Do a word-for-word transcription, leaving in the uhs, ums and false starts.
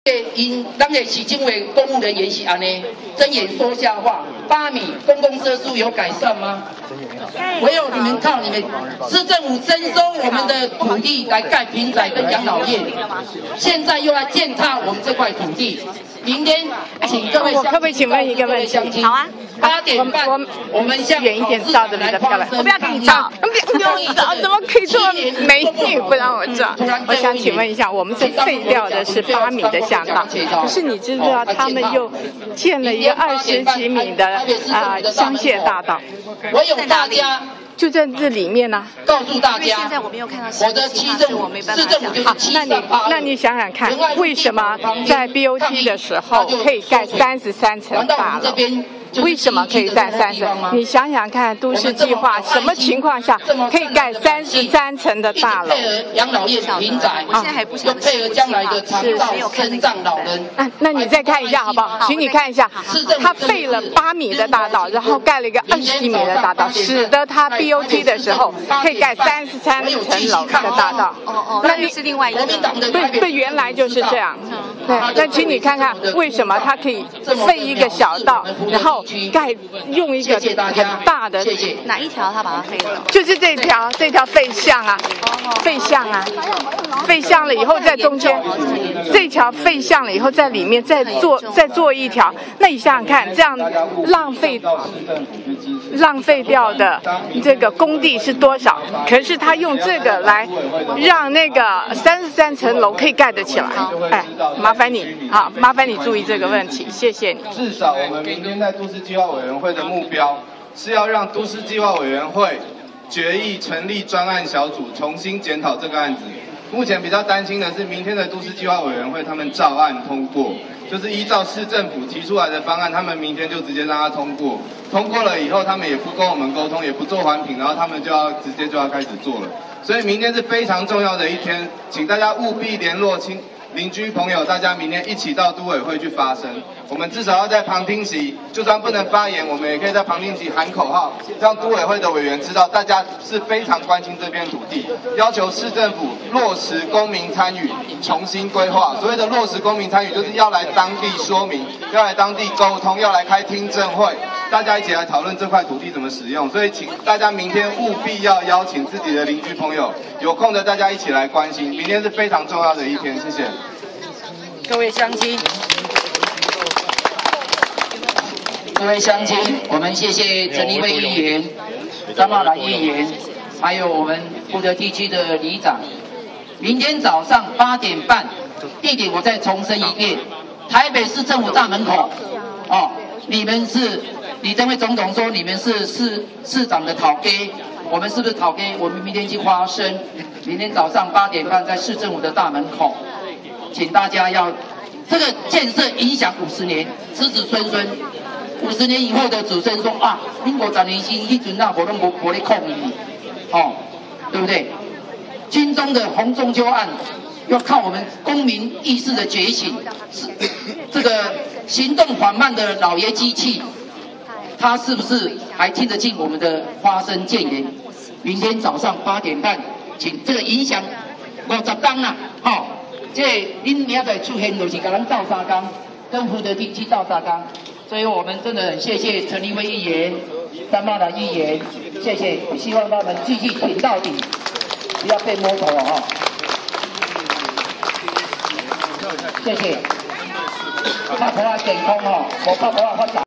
因咱的市政委公务人员是安尼，睁眼说瞎话。八米公共设施有改善吗？唯有你们靠你们市政府征收我们的土地来盖平宅跟养老院，现在又来践踏我们这块土地。明天请各位乡亲， 我可不可以请问一个问题？好啊。 八点半，我我们向远一点照着你的漂亮，我不要跟你照，不要不要照，怎么可以这么美女不让我照？我想请问一下，我们是废掉的是八米的巷道，可是你知不知道他们又建了一个二十几米的啊香榭大道？ 我有大家。 就在这里面呢、啊。 告诉大家，现在我没有看到我的市政府，市政府就是七三八。那你想想看，为什么在 B O T 的时候可以盖三十三层大楼？为什么可以盖三十？你想想看，都市计划什么情况下可以盖三十三层的大楼？ 配合养老院平宅啊，又配合将来的长照身障老人。 啊，那你再看一下好不好？请你看一下，他废了八米的大道，然后盖了一个二十米的大道，使得他 B O T 的时候可以盖三十三层楼的大道。 哦哦，那就是另外一个。 不不，原来就是这样。对，那请你看看为什么他可以废一个小道，然后盖用一个很大的哪一条他把它废了？ 就是这条这条废巷啊，废巷啊，废巷了以后在中间，这条废巷了以后在里面再做再做一条，那你想想看，这样浪费浪费掉的这个工地是多少？可是他用这个来让那个三十三层楼可以盖得起来，哎，麻烦你，好，麻烦你注意这个问题，谢谢你。 至少我们明天在都市计划委员会的目标是要让都市计划委员会决议成立专案小组，重新检讨这个案子。目前比较担心的是，明天的都市计划委员会他们照案通过，就是依照市政府提出来的方案，他们明天就直接让它通过。通过了以后，他们也不跟我们沟通，也不做环评，然后他们就要直接就要开始做了。所以明天是非常重要的一天，请大家务必联络亲邻居朋友，大家明天一起到都委会去发声。我们至少要在旁听席，就算不能发言，我们也可以在旁听席喊口号，让都委会的委员知道大家是非常关心这片土地，要求市政府落实公民参与，重新规划。所谓的落实公民参与，就是要来当地说明，要来当地沟通，要来开听证会，大家一起来讨论这块土地怎么使用。所以请大家明天务必要邀请自己的邻居朋友，有空的大家一起来关心，明天是非常重要的一天。谢谢。 各位乡亲，各位乡亲，我们谢谢陈立威议员、张茂兰议员，还有我们福德地区的里长。明天早上八点半，地点我再重申一遍，台北市政府大门口。哦，你们是李登辉总统说你们是市市长的讨给，我们是不是讨给？我们明天去发声。明天早上八点半在市政府的大门口。请大家要，这个建设影响五十年，子子孙孙，五十年以后的子孙说啊，民国十年前迄阵那我都无无咧抗议，哦，对不对？军中的洪仲丘案，要靠我们公民意识的觉醒，是这个行动缓慢的老爷机器，他是不是还听得进我们的发声谏言？明天早上八点半，请这个影响五十天啦，哦。这恁明仔载出现就是甲咱斗相共，跟福德地区斗相共，所以我们真的很谢谢陈立威议员、张茂兰议员，谢谢，希望他们继续挺到底，不要被摸头了哈。谢谢，拍头啊健康哦，无拍头啊发财。